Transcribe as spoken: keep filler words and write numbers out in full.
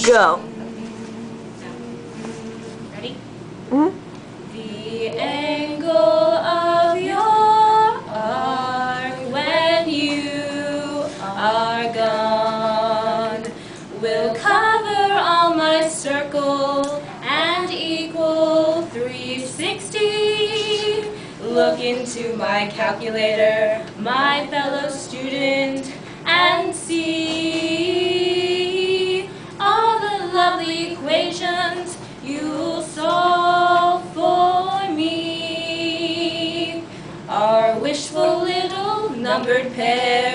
Go. Ready? Mm-hmm. The angle of your arc when you are gone will cover all my circle and equal three sixty. Look into my calculator, my fellow student, and see all the lovely equations you'll solve for me. Our wishful little numbered pair